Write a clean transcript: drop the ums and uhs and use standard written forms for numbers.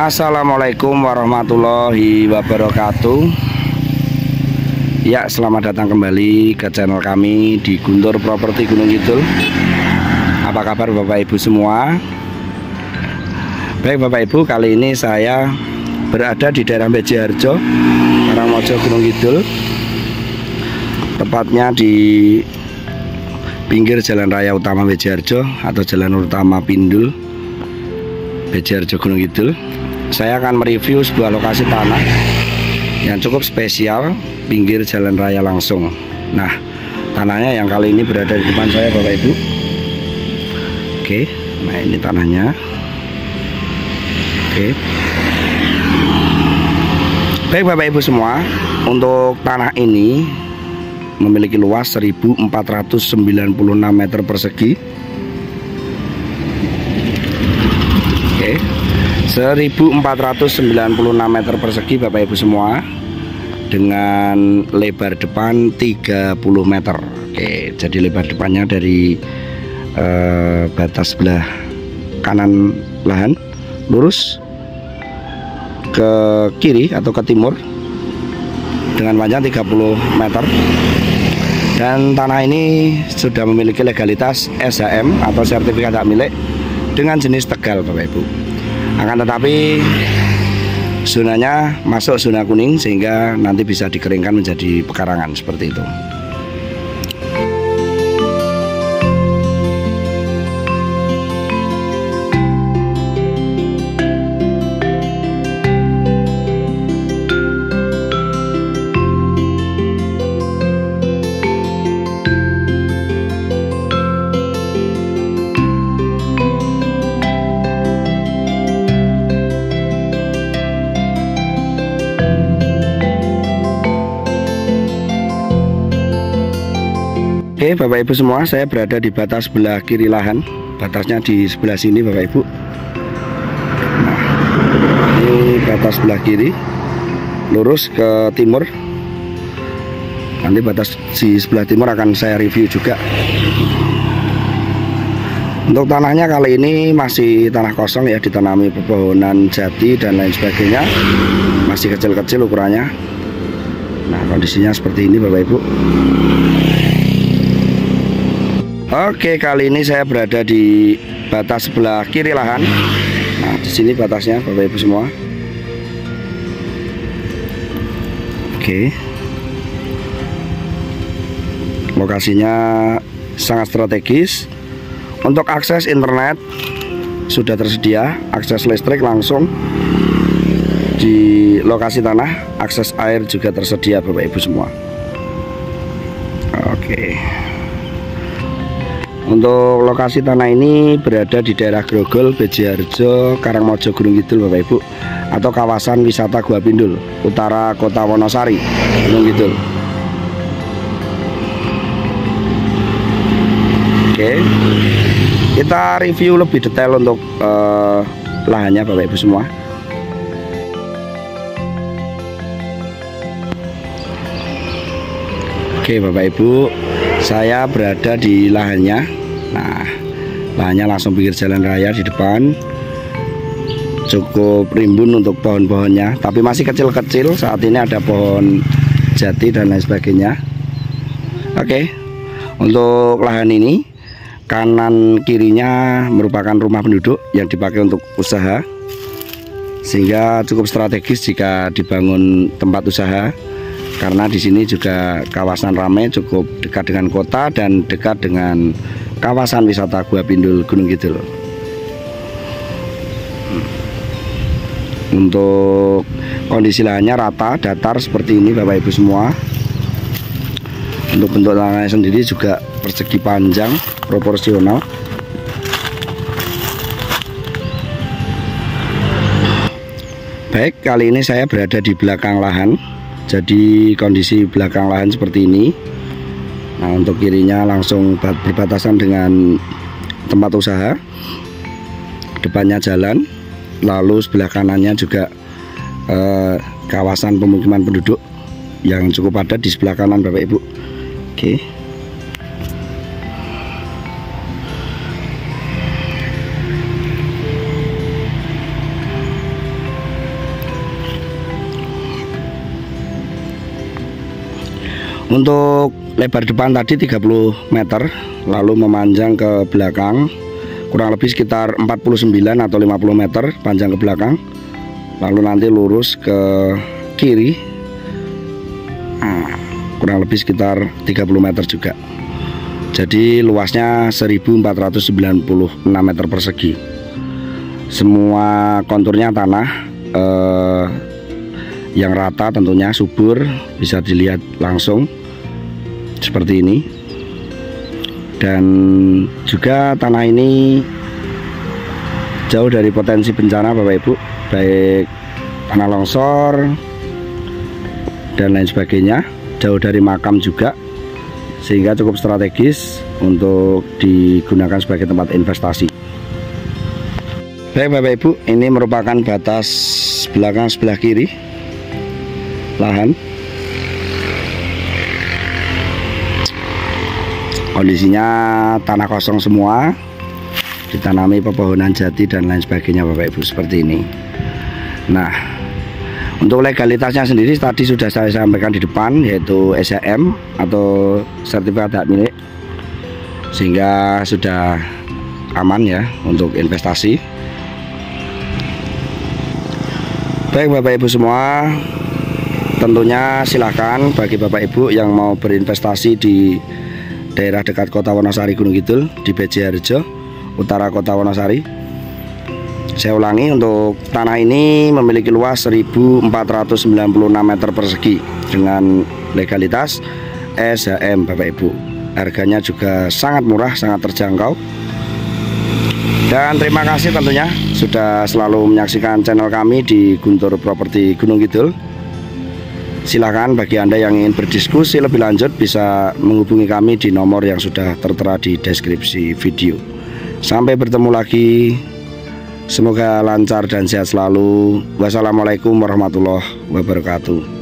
Assalamualaikum warahmatullahi wabarakatuh. Ya, selamat datang kembali ke channel kami di Guntur Properti Gunung Kidul. Apa kabar Bapak Ibu semua? Baik Bapak Ibu, kali ini saya berada di daerah Bejiharjo, Karangmojo, Gunung Kidul. Tepatnya di pinggir Jalan Raya Utama Bejiharjo atau Jalan Utama Pindul Bejiharjo, Gunung Kidul. Saya akan mereview sebuah lokasi tanah yang cukup spesial, pinggir jalan raya langsung. Nah, tanahnya yang kali ini berada di depan saya Bapak Ibu. Oke, nah ini tanahnya. Oke. Baik Bapak Ibu semua, untuk tanah ini memiliki luas 1496 meter persegi. Oke, 1496 meter persegi Bapak Ibu semua, dengan lebar depan 30 meter. Oke, jadi lebar depannya dari batas sebelah kanan lahan lurus ke kiri atau ke timur dengan panjang 30 meter. Dan tanah ini sudah memiliki legalitas SHM atau sertifikat hak milik dengan jenis tegal Bapak Ibu. Akan tetapi zonanya masuk zona kuning sehingga nanti bisa dikeringkan menjadi pekarangan seperti itu. Oke Bapak Ibu semua, saya berada di batas sebelah kiri lahan. Batasnya di sebelah sini Bapak Ibu. Nah, ini batas sebelah kiri, lurus ke timur. Nanti batas di sebelah timur akan saya review juga. Untuk tanahnya kali ini masih tanah kosong ya, ditanami pepohonan jati dan lain sebagainya. Masih kecil-kecil ukurannya. Nah, kondisinya seperti ini Bapak Ibu. Oke, kali ini saya berada di batas sebelah kiri lahan. Nah, di sini batasnya Bapak Ibu semua. Oke. Lokasinya sangat strategis. Untuk akses internet sudah tersedia, akses listrik langsung di lokasi tanah, akses air juga tersedia Bapak Ibu semua. Oke. Untuk lokasi tanah ini berada di daerah Grogol, Bejiharjo, Karangmojo, Gunung Kidul Bapak Ibu, atau kawasan wisata Gua Pindul, utara Kota Wonosari, Gunung Kidul. Oke, kita review lebih detail untuk lahannya Bapak Ibu semua. Oke Bapak Ibu, saya berada di lahannya. Nah, lahannya langsung pinggir jalan raya di depan. Cukup rimbun untuk pohon-pohonnya, tapi masih kecil-kecil. Saat ini ada pohon jati dan lain sebagainya. Oke, untuk lahan ini kanan kirinya merupakan rumah penduduk yang dipakai untuk usaha, sehingga cukup strategis jika dibangun tempat usaha. Karena di sini juga kawasan ramai, cukup dekat dengan kota dan dekat dengan kawasan wisata Gua Pindul Gunung Kidul. Untuk kondisi lahannya rata, datar seperti ini Bapak Ibu semua. Untuk bentuk tanahnya sendiri juga persegi panjang, proporsional. Baik, kali ini saya berada di belakang lahan. Jadi kondisi belakang lahan seperti ini. Nah, untuk kirinya langsung berbatasan dengan tempat usaha, depannya jalan, lalu sebelah kanannya juga kawasan pemukiman penduduk yang cukup padat di sebelah kanan Bapak Ibu. Oke. Untuk lebar depan tadi 30 meter, lalu memanjang ke belakang kurang lebih sekitar 49 atau 50 meter panjang ke belakang, lalu nanti lurus ke kiri kurang lebih sekitar 30 meter juga. Jadi luasnya 1496 meter persegi. Semua konturnya tanah yang rata, tentunya subur, bisa dilihat langsung seperti ini. Dan juga tanah ini jauh dari potensi bencana Bapak Ibu, baik tanah longsor dan lain sebagainya, jauh dari makam juga, sehingga cukup strategis untuk digunakan sebagai tempat investasi. Baik Bapak Ibu, ini merupakan batas belakang sebelah kiri lahan. Kondisinya tanah kosong semua, ditanami pepohonan jati dan lain sebagainya Bapak Ibu, seperti ini. Nah, untuk legalitasnya sendiri tadi sudah saya sampaikan di depan, yaitu SHM atau sertifikat hak milik, sehingga sudah aman ya untuk investasi. Baik Bapak Ibu semua, tentunya silakan bagi Bapak Ibu yang mau berinvestasi di daerah dekat Kota Wonosari Gunung Kidul, di BJ Harjo, utara Kota Wonosari. Saya ulangi, untuk tanah ini memiliki luas 1496 meter persegi dengan legalitas SHM Bapak Ibu. Harganya juga sangat murah, sangat terjangkau. Dan terima kasih tentunya sudah selalu menyaksikan channel kami di Guntur Properti Gunung Kidul. Silakan bagi Anda yang ingin berdiskusi lebih lanjut bisa menghubungi kami di nomor yang sudah tertera di deskripsi video. Sampai bertemu lagi. Semoga lancar dan sehat selalu. Wassalamualaikum warahmatullahi wabarakatuh.